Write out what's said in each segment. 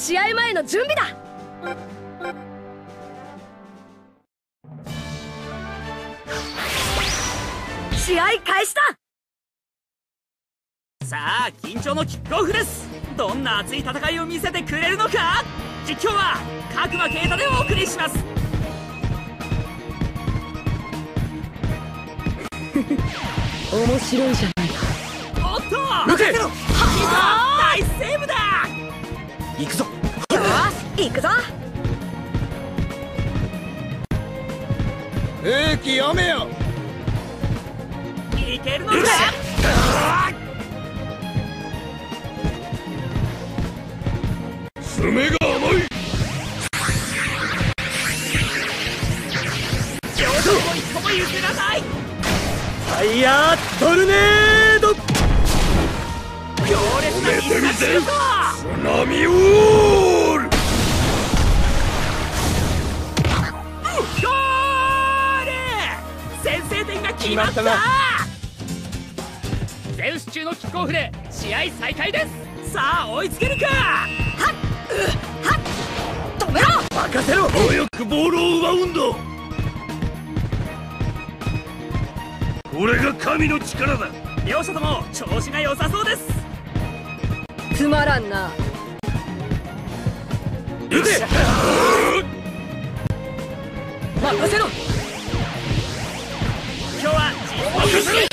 試合前の準備だ。試合開始だ。 さあ緊張のキックオフです。どんな熱い戦いを見せてくれるのか。実況は角間啓太でお送りします。 面白いじゃないか。 おっと抜けキーパーナイスセーブだ。 行くぞ。 よし行くぞ。 空気読めよ。 いけるのか。 爪が甘い。 表情も一歩も譲らない。 ファイヤートルネード。 強烈な必殺シュート。 津波ウォール。 ゴール。先制点が決まった。 決まったな。 ゼウス中のキックオフで試合再開です。さあ追いつけるか。はっ止めろ。 任せろ。早くボールを奪うんだ。これが神の力だ。 両者とも調子が良さそうです。 つまらんな。 撃て。 任せろ。 今日は任せろ。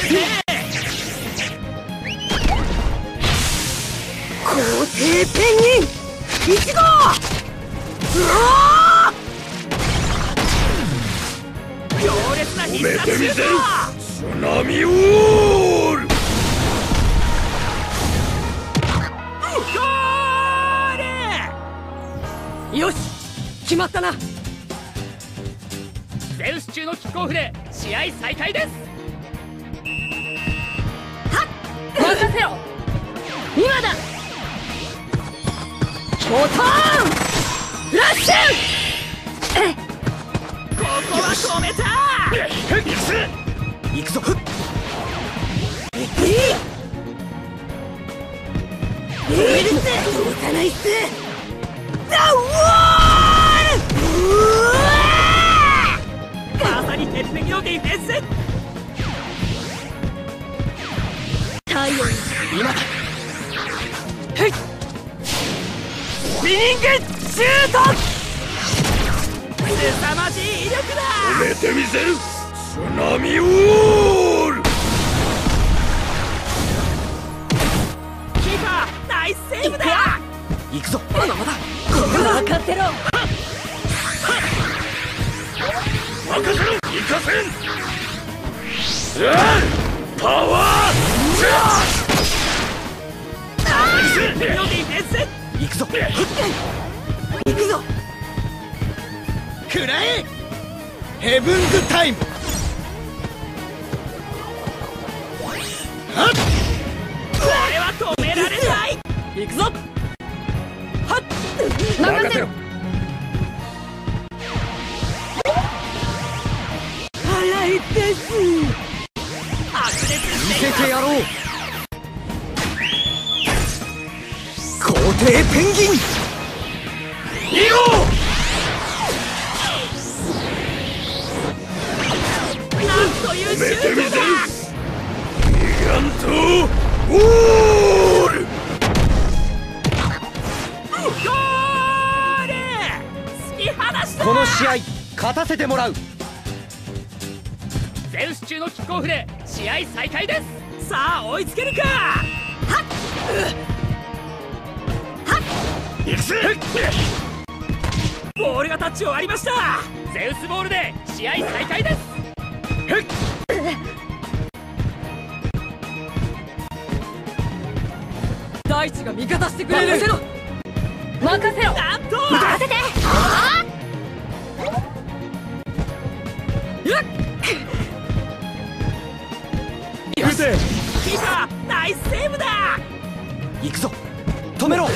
皇帝ペンギン1号。うわ強烈な必殺シュート。 津波ウォール。 ゴール。 よし決まったな。 ゼウス中のキックオフで試合再開です。 任せろ。今だ。ボタンフラッシュ。 ここは止めた。 行くぞ。 動かないっす。 まさに鉄壁のディフェンス。 太陽今だ。 スピニングシュート。凄まじい威力だ。 止めてみせる。津波ウォール。 キーパーナイスセーブだ。 行くぞ。 まだまだ。分かってろ。 任せろ。行かせん。パワーチャージ。 鉄壁のディフェンス。 行くぞ。 行くぞ。 くらえ。ヘブンズタイム。はっ。 これは止められない。 行くぞ。はっ任せろ。早いです白熱見しています。 せてやろう。皇帝ペンギン2号。 なんというシュートだ。 ギガントウォール。 ゴール。突き放した。 この試合勝たせてもらう。 ゼウス中のキックオフで試合再開です。さあ追いつけるか。はっ行くぜ。 ボールがタッチを割りました。ゼウスボールで試合再開です。 大地が味方してくれる。任せろ。任せろ。 なんと任せて。 撃て。 キーパーナイスセーブだ。 行くぞ。止めろ。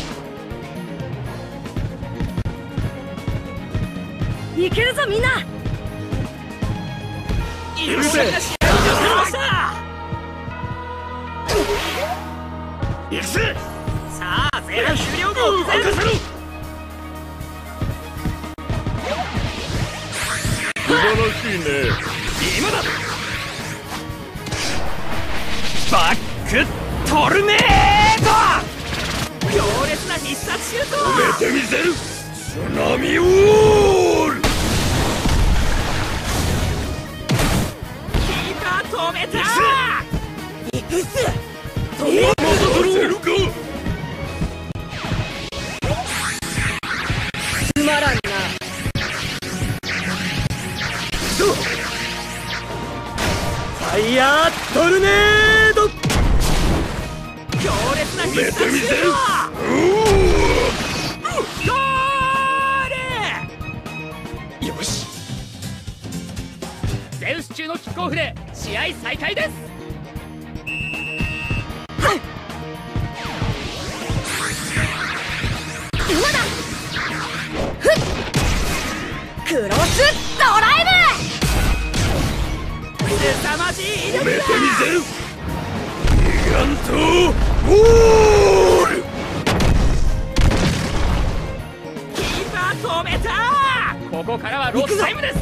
いけるぞみんな。 許せ。試合に出せました。 行くぜ。 さあゼ前半終了後任せろ。素晴らしいね。 今だ。バックトルネード。強烈な必殺シュート。 止めてみせる。津波ウォール。 キーパー止めた。 行くっす。 まだせるか。 つまらんな。ファイヤートルネード。 強烈な必殺シュート。ゴール。 よし。 ゼウス中のキックオフで試合再開です。 今だ。クロスドライブ。 凄まじい威力止めてだ。 みせる。ギガントウォール。 キーパー止めた。ここからはロスタイムです。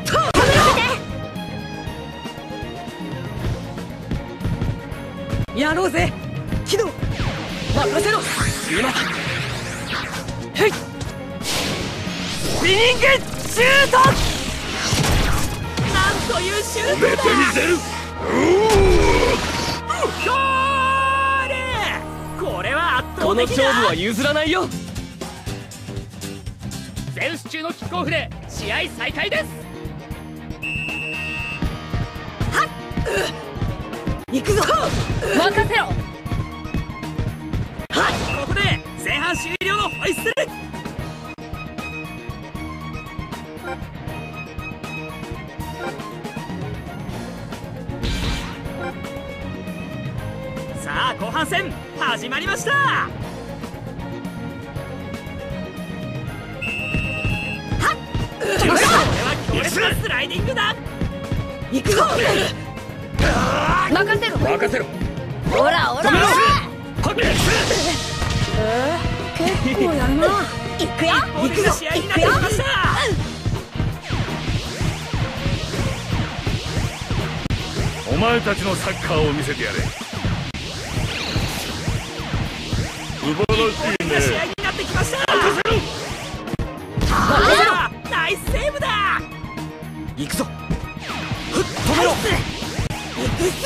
やろうぜ。起動。任せろ。 今だ。へい。スピニングシュート。なんというシュートだ。 止めてみせる。 ゴール。これは圧倒的だ。 譲らないよ。 ゼウス中のキックオフで試合再開です。 行くぞ。任せろ。 ここで前半終了のホイッスル。さあ後半戦始まりました。これは強烈なスライディングだ。 行くぞ。任せろ。 任せろ。 ほらほら。結構やるな。行くよ。 大きな試合になってきました。 お前たちのサッカーを見せてやれ。素晴らしい大きな試合ね。 になってきました。 任せろ。 ナイスセーブだ。 行くぞ。止めろ。行くっす。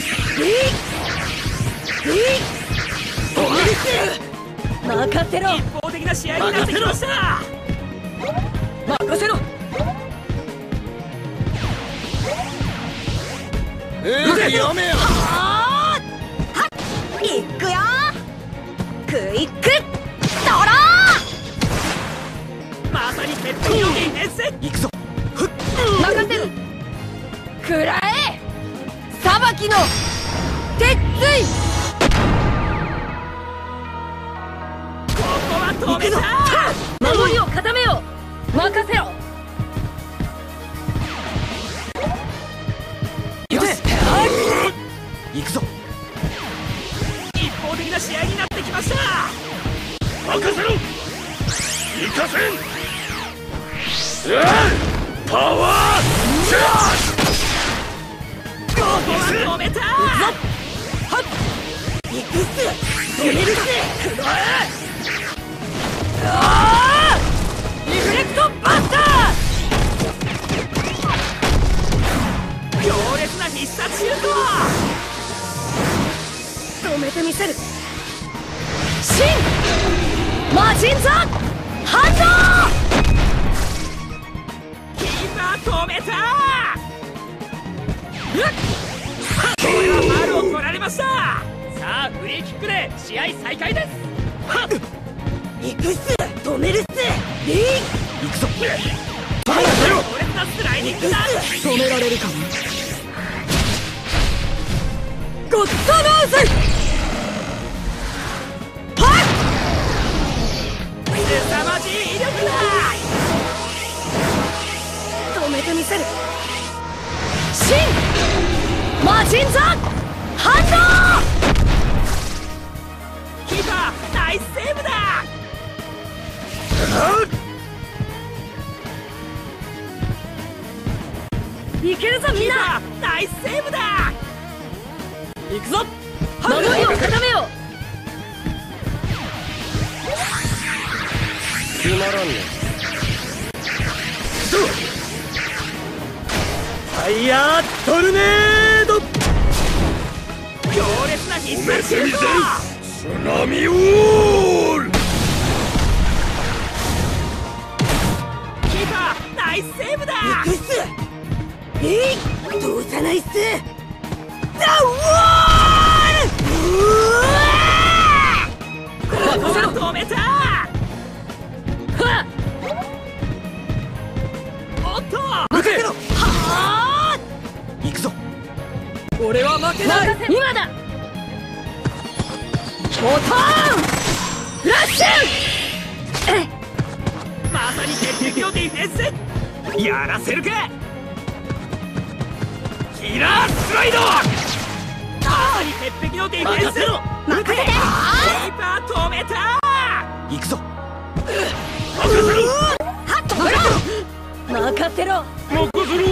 任せろ。 一方的な試合になってきました。 任せろ。 やめよ。 行くよ。クイックドロまさに鉄壁のディフェンス。 ー。行くぞ。任せろ。くらえ。裁きの鉄槌。 ここは止めた。 守りを固めよう。任せろ。よし。行くぞ。 一方的な試合になってきました。 任せろ。行かせん。パワーチャーここは止めた。 行くっす。止めるっす。リフレクトバスタ強烈な必殺シュート。 ー。止めてみせる。新マジンザハンキーパー止めた。これはファウルを取られました。さあフリーキックで試合再開です。 ド。行くっす。止めるっす。行くぞ。 強烈なスライディングだ。 止められるかも。ゴッドノーズ。 凄まじい威力だ。 止めてみせる。新マジンザハンド。 キーパーナイスセーブだ。 いけるぞみんな。 ナイスセーブだ。 行くぞ。 守りを固めよつまらんね。ファイヤートルネード。 強烈な必殺シュート。 津波ウォール。 キーパーナイスセーブだ。 う。っす。どうさないっす。ザウォール。 ここは止めた。おっと待て。 はあ。 行くぞ。俺は負けない。 今だ。ボタンフラッシュ。 まさに鉄壁のディフェンス。やらせるか。キラースライド。まさに鉄壁のディフェンス。 任せて。 キーパー止めた。 行くぞ。 はっと任せろ。 任せろ。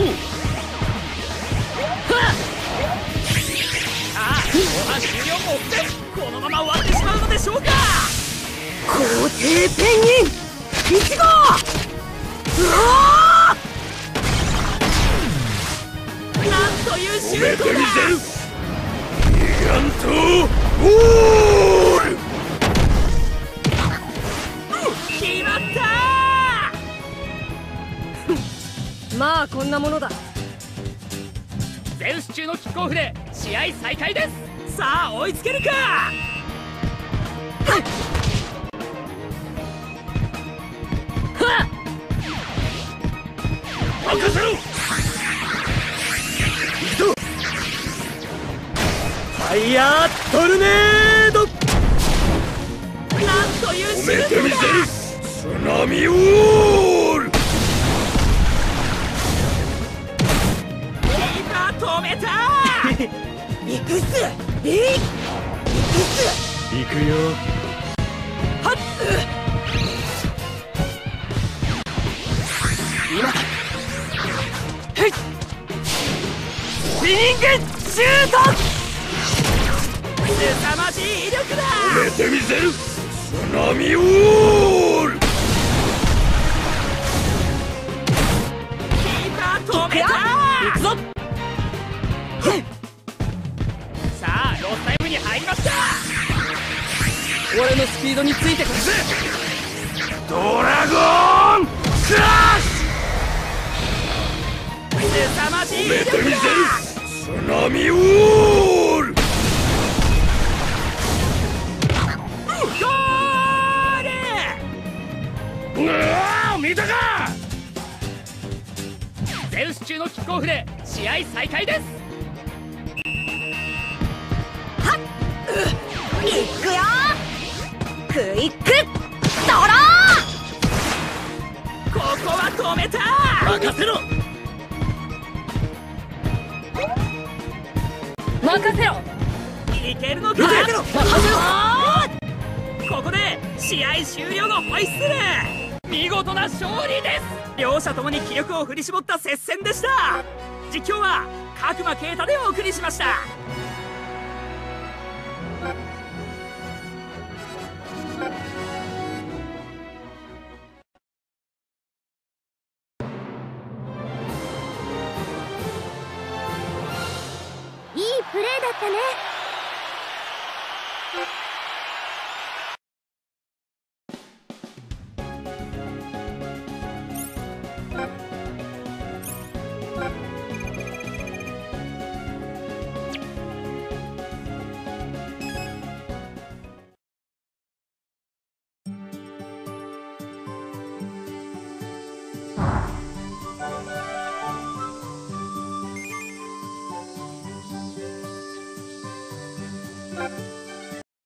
さあ後半終了目前。このまま終わってしまうのでしょうか。 皇帝ペンギン1号。うわなんというシュートだ。 ギガントウォール。 決まった。 まあこんなものだ。 ゼウス中のキックオフで試合再開です。さあ追いつけるか。 任せろ。行くぞ。ファイヤートルネード。 なんというシュートだ。 津波ウォール。 キーパー止めた。 行くっす。行くっす。 行くよ。 はっ。 今だ。 スピニングシュート。 凄まじい威力だ。 止めてみせる。津波ウォール。 キーパー止めた。 行くぞ。 さあロスタイムに入りました。 俺のスピードについてくるぜ。ドラゴンクラッシ凄まじい威ュ。 力だ。 津波ウォール。 ゴール。 うわー、見たか。 ゼウス中のキックオフで試合再開です。 行くよ。クイックドロここは止めた。 任せろ。 ー。任せろ。 いけるのか。 撃て。 ここで試合終了のホイッスル。見事な勝利です。両者ともに気力を振り絞った接戦でした。実況は角間啓太でお送りしました。 いいプレーだったね。